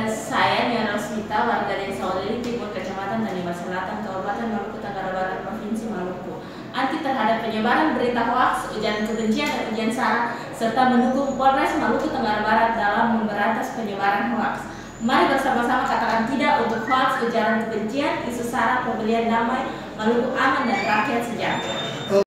Saya Nia Rosmita, warga Desa Oleli Timur, Kecamatan Tanimbar Selatan, Kabupaten Maluku Tenggara Barat, Provinsi Maluku. Anti terhadap penyebaran berita hoaks, ujaran kebencian dan ujian sara, serta mendukung Polres Maluku Tenggara Barat dalam memberantas penyebaran hoaks. Mari bersama-sama katakan tidak untuk hoaks, ujaran kebencian, isu sara, pembelian damai, Maluku aman dan rakyat sejahtera.